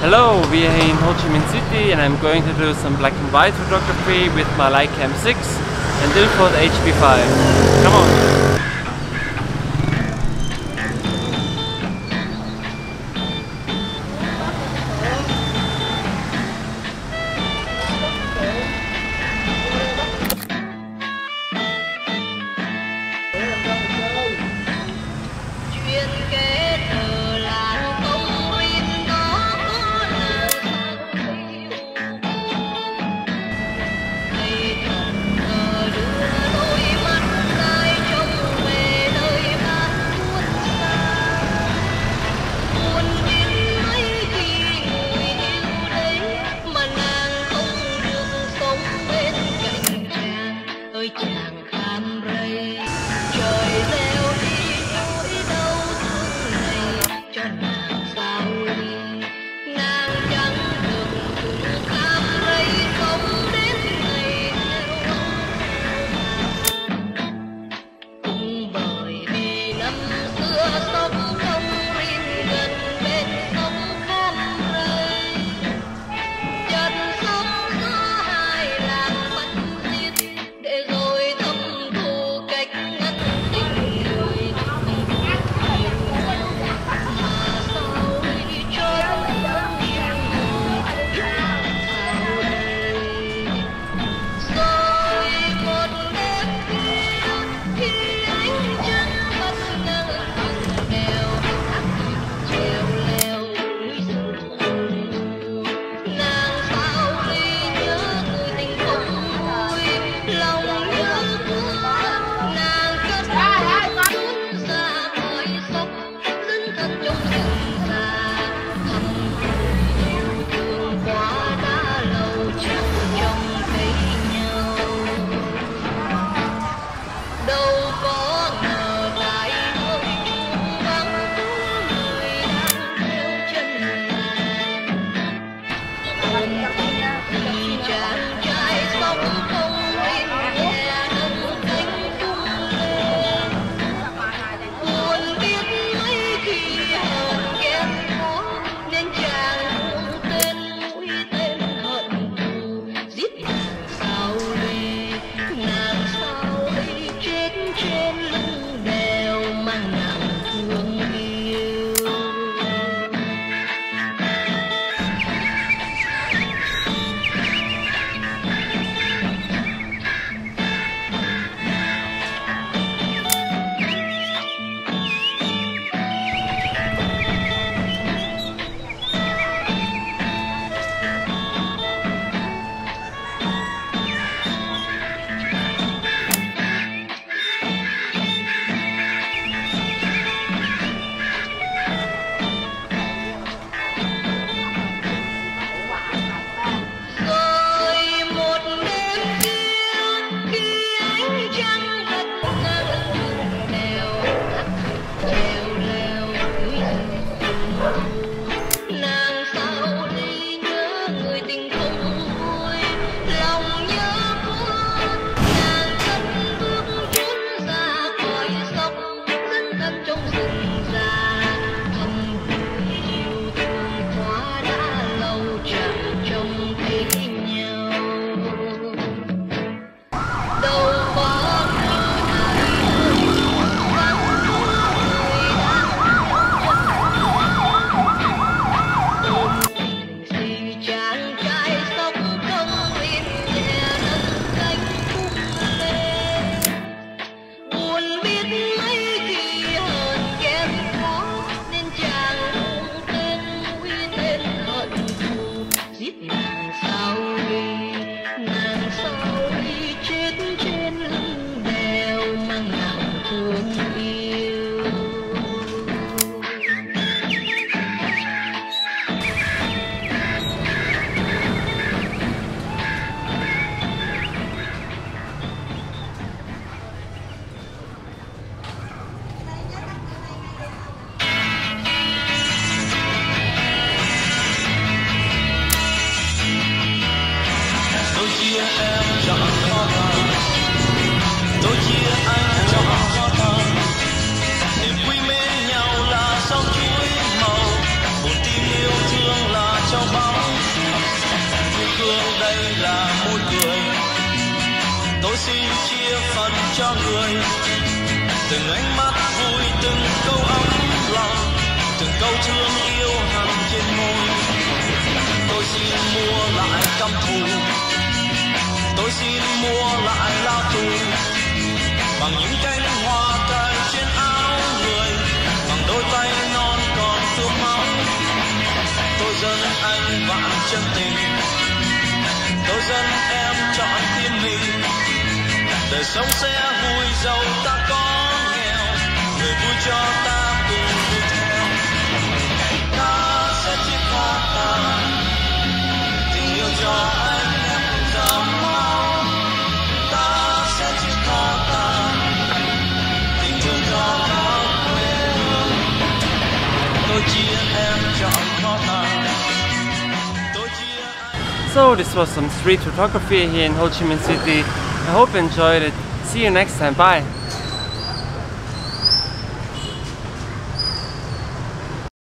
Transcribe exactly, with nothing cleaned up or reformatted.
Hello, we are in Ho Chi Minh City and I'm going to do some black and white photography with my Leica M six and Ilford H P five. Come on! cho người. Từng ánh mắt vui, từng câu ấm lòng, từng câu thương yêu hằn trên môi. Tôi xin mua lại căm thù, tôi xin mua lại lao tù, bằng những cánh hoa cài trên áo người, bằng đôi tay non còn tươm máu. Tôi dâng anh vạn chân tình, tôi dâng em trọn tim mình. Đời sống sẽ vui giàu ta có nghèo, người vui cho ta cùng vui theo. Ta sẽ chiếc hoa ta, tình yêu cho anh em cùng dòng máu. Ta sẽ chiếc hoa ta, tình thương cho máu quê hương. Tôi chia em trọn khó tàn. So this was some street photography here in Ho Chi Minh City. I hope you enjoyed it. See you next time. Bye.